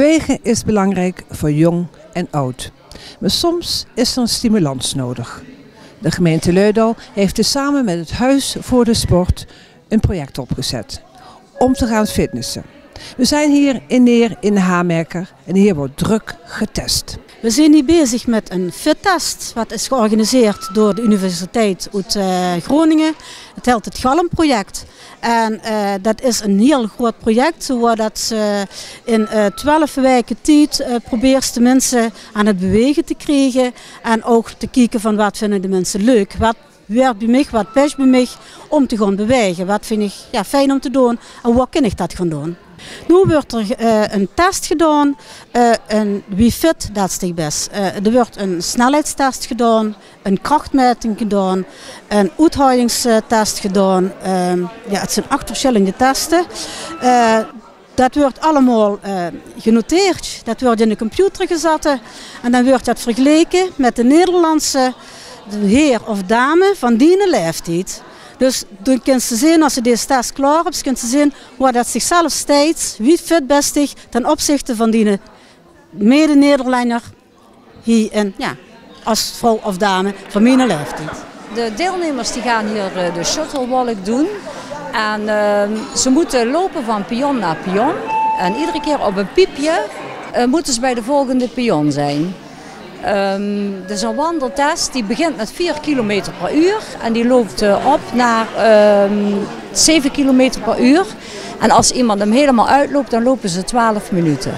Bewegen is belangrijk voor jong en oud. Maar soms is er een stimulans nodig. De gemeente Leudal heeft dus samen met het Huis voor de Sport een project opgezet om te gaan fitnessen. We zijn hier in Neer in de Hamerker en hier wordt druk getest. We zijn hier bezig met een fittest, wat is georganiseerd door de Universiteit uit Groningen. Het heet het Galm-project. En dat is een heel groot project, zodat ze in 12 weken tijd probeert de mensen aan het bewegen te krijgen. En ook te kijken van wat vinden de mensen leuk. Wat werkt bij mij, wat past bij mij om te gaan bewegen. Wat vind ik fijn om te doen en wat kan ik dat gaan doen. Nu wordt er een test gedaan, wie fit, dat is het best. Er wordt een snelheidstest gedaan, een krachtmeting gedaan, een uithoudingstest gedaan. Het zijn 8 verschillende testen. Dat wordt allemaal genoteerd, dat wordt in de computer gezet en dan wordt dat vergeleken met de Nederlandse heer of dame van die leeftijd. Dus dan kunnen ze zien, als ze deze test klaar hebben, kunnen ze zien waar dat zichzelf steeds, wie fit bestig ten opzichte van die mede-Nederlander hier en als vrouw of dame van mijn leeftijd. De deelnemers die gaan hier de shuttlewalk doen en ze moeten lopen van pion naar pion en iedere keer op een piepje moeten ze bij de volgende pion zijn. Het is een wandeltest die begint met 4 km per uur en die loopt op naar 7 km per uur. En als iemand hem helemaal uitloopt, dan lopen ze 12 minuten.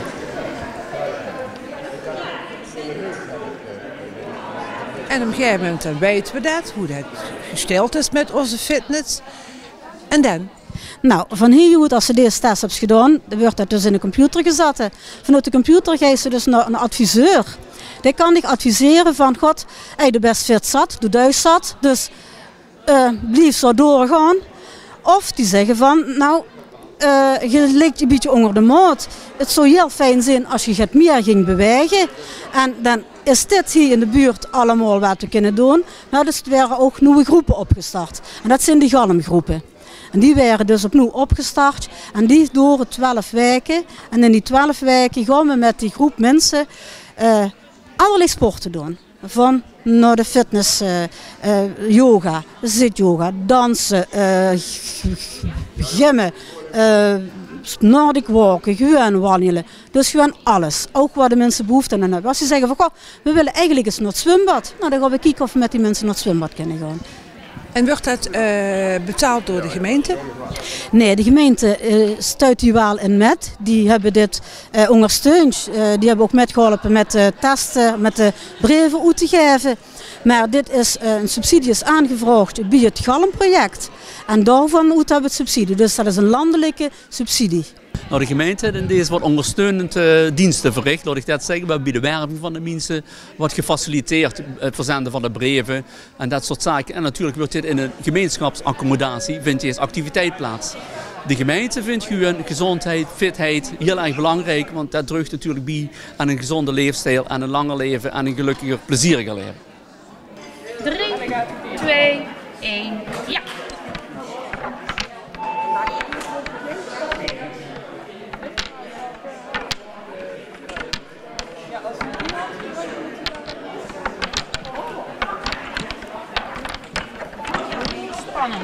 En op een gegeven moment dan weten we dat, hoe dat gesteld is met onze fitness. En dan? Nou, van hieruit, als ze deze test hebben gedaan, dan wordt dat dus in de computer gezet. Vanuit de computer gaan ze dus naar een adviseur. Die kan ik adviseren van, god, de best fit zat, doe thuis zat, dus blijf zo doorgaan. Of die zeggen van, nou, je ligt een beetje onder de maat. Het zou heel fijn zijn als je het meer ging bewegen. En dan is dit hier in de buurt allemaal wat we kunnen doen. Maar dus er werden ook nieuwe groepen opgestart. En dat zijn de Galmgroepen. En die werden dus opnieuw opgestart en die door 12 weken. En in die 12 weken gaan we met die groep mensen allerlei sporten doen. Van naar de fitness, yoga, zityoga, dansen, gymmen, Nordic walken, gewoon wandelen. Dus gewoon alles. Ook waar de mensen behoefte aan hebben. Als ze zeggen van, goh, we willen eigenlijk eens naar het zwembad. Nou, dan gaan we kijken of we met die mensen naar het zwembad kunnen gaan. En wordt dat betaald door de gemeente? Nee, de gemeente stuit hier wel in met. Die hebben dit ondersteund. Die hebben ook metgeholpen met de testen, met de brieven uit te geven. Maar dit is een subsidie is aangevraagd bij het Galm-project. En daarvan hebben we het subsidie. Dus dat is een landelijke subsidie. Nou, de gemeente deze wordt ondersteunend diensten verricht, laat ik dat zeggen. We hebben bij de werving van de mensen wordt gefaciliteerd, het verzenden van de brieven en dat soort zaken. En natuurlijk wordt dit in een gemeenschapsaccommodatie, vindt deze activiteit plaats. De gemeente vindt gewoon gezondheid, fitheid heel erg belangrijk, want dat draagt natuurlijk bij aan een gezonde leefstijl, aan een langer leven en een gelukkiger, plezieriger leven. 3, 2, 1, ja! Spannend.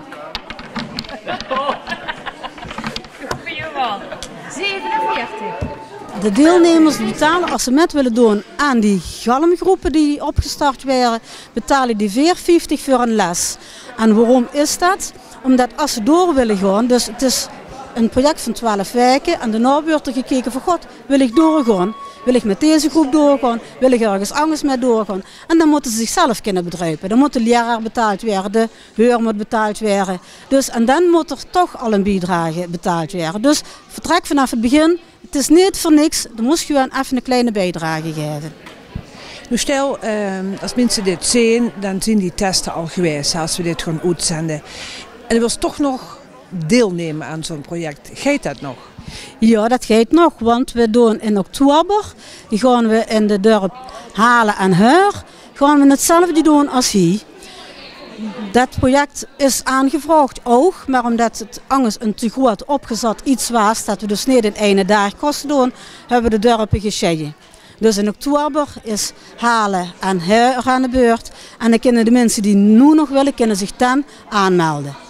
Goeie man. 47. De deelnemers betalen, als ze met willen doen aan die galmgroepen die opgestart werden, betalen die $4,50 voor een les. En waarom is dat? Omdat als ze door willen gaan, dus het is een project van 12 weken en daarna wordt er gekeken van god, wil ik doorgaan? Wil ik met deze groep doorgaan? Wil ik ergens anders mee doorgaan? En dan moeten ze zichzelf kunnen bedrijven. Dan moet de leraar betaald worden, de huur moet betaald worden. Dus, en dan moet er toch al een bijdrage betaald worden. Dus vertrek vanaf het begin. Het is niet voor niks, dan moet je gewoon even een kleine bijdrage geven. Nu stel, als mensen dit zien, dan zien die testen al geweest als we dit gaan uitzenden. En er wil toch nog deelnemen aan zo'n project. Gaat dat nog? Ja, dat gaat nog, want we doen in oktober, die gaan we in de dorp Halen en Heur, gaan we hetzelfde doen als hier. dat project is aangevraagd ook, maar omdat het anders een te groot opgezet iets was, dat we dus niet in ene dag kosten doen, hebben we de dorpen gescheiden. Dus in oktober is Halen en Huur aan de beurt. En dan kunnen de mensen die nu nog willen, kunnen zich dan aanmelden.